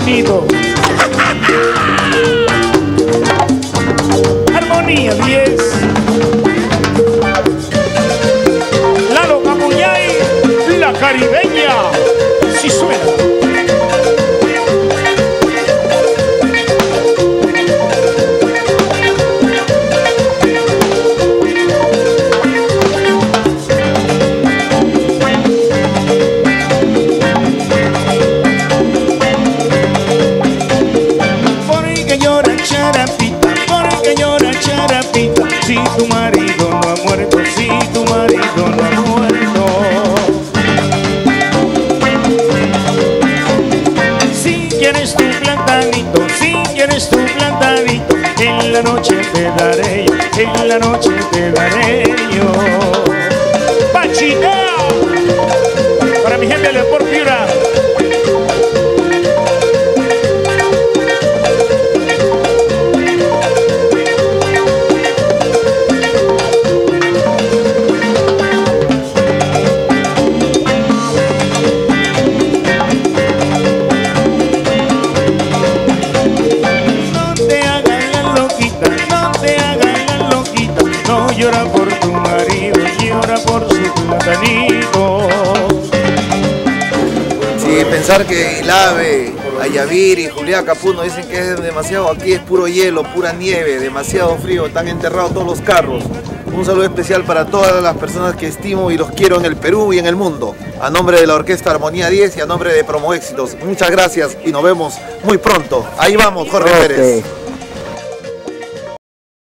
platanito. Armonía 10. Lalo Camuñay, la caribeña. Si suena. Si tu marido no ha muerto, si tu marido no ha muerto. Si quieres tu platanito, si quieres tu platanito, en la noche te daré yo, en la noche te daré yo. ¡Pachita! Para mi gente de Sport Piura. Llora por tu marido, llora por su platanito. Sí, pensar que Ilave, Ayavir y Julián Capuno dicen que es demasiado, aquí es puro hielo, pura nieve, demasiado frío, están enterrados todos los carros. Un saludo especial para todas las personas que estimo y los quiero en el Perú y en el mundo. A nombre de la Orquesta Armonía 10 y a nombre de Promo Éxitos, muchas gracias y nos vemos muy pronto. Ahí vamos, Jorge Pérez.